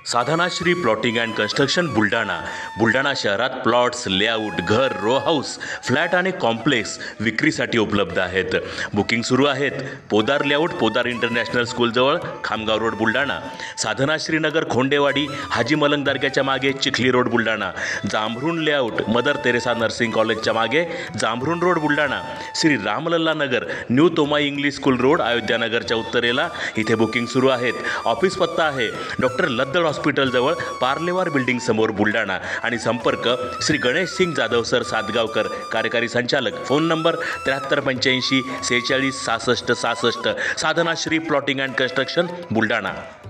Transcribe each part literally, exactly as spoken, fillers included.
Sadhanashri plotting and construction Buldhana Buldhana शहरात plots, layout, घर, row house, flat आणि कॉम्प्लेक्स विक्रीसाठी उपलब्ध आहेत. बुकिंग सुरू आहेत. पोदार लेआउट, पोदार इंटरनॅशनल स्कूलजवळ, खामगाव रोड, बुलढाणा. साधनाश्री नगर, खोंडेवाडी, हाजी मलंग दर्ग्याच्या मागे, Chikhli road, Buldhana. Jambhrun layout, Mother Teresa nursing कॉलेजच्या मागे, Jambhrun road, Buldhana. Shri Ramlalla Nagar, new Tomai English school road, अयोध्यानगरच्या उत्तरेला. इथे बुकिंग सुरू आहेत. ऑफिस पत्ता आहे डॉक्टर लद्दड हॉस्पिटलजवळ, पार्लेवार बिल्डिंग समोर, बुलढाणा. आणि संपर्क श्री गणेश सिंग जाधव सर सातगावकर, कार्यकारी संचालक. फोन नंबर त्र्याहत्तर पंच्याऐंशी सेहेचाळीस सहासष्ट सहासष्ट. Sadhanashree plotting and construction Buldhana.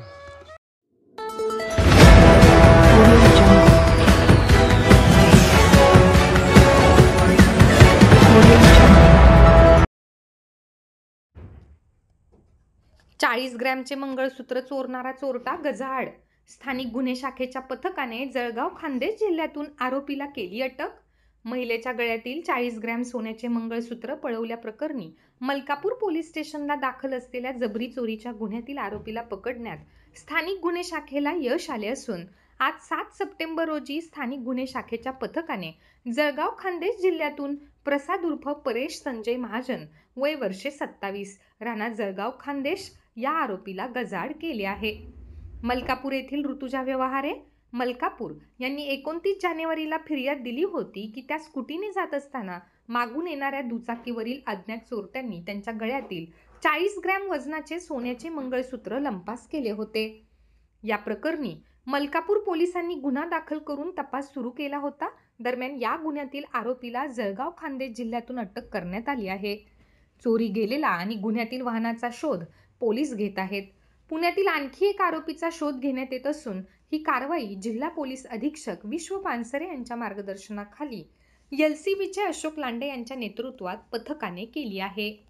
चाळीस ग्रॅमचे मंगळसूत्र चोरणारा चोरटा गजाआड. स्थानिक गुन्हे शाखेच्या पथकाने जळगाव खान्देश जिल्ह्यातून आरोपीला केली अटक. महिलेच्या गळ्यातील चाळीस ग्रॅम सोन्याचे मंगळसूत्र पळवल्याप्रकरणी मलकापूर पोलीस स्टेशनला दाखल असलेल्या जबरी चोरीच्या गुन्ह्यातील आरोपीला पकडण्यात स्थानिक गुन्हे शाखेला यश आले असून आज सात सप्टेंबर रोजी स्थानिक गुन्हे शाखेच्या पथकाने जळगाव खान्देश जिल्ह्यातून प्रसाद उर्फ परेश संजय महाजन, वय वर्षे सत्तावीस, राहणार जळगाव खान्देश, या आरोपीला गजाआड केले आहे. मलकापूर येथील ऋतुजा व्यवहारे, मलकापूर यांनी एकोणतीस जानेवारीला फिर्याद दिली होती की त्या स्कूटीने जात असताना मागून येणाऱ्या दुचाकीवरील अज्ञात चोरट्यांनी त्यांच्या गळ्यातील चाळीस ग्रॅम वजनाचे सोन्याचे मंगळसूत्र लंपास केले होते. या प्रकरणी मलकापूर पोलिसांनी गुन्हा दाखल करून तपास सुरू केला होता. दरम्यान या गुन्ह्यातील आरोपीला जळगाव खान्देश जिल्ह्यातून अटक करण्यात आली आहे. चोरी गेलेला आणि गुन्ह्यातील वाहनाचा शोध पोलीस घेत आहेत. पुण्यातील आणखी एक आरोपीचा शोध घेण्यात येत असून ही कारवाई जिल्हा पोलीस अधीक्षक विश्व पानसरे यांच्या मार्गदर्शनाखाली एल सी बीचे अशोक लांडे यांच्या नेतृत्वात पथकाने केली आहे.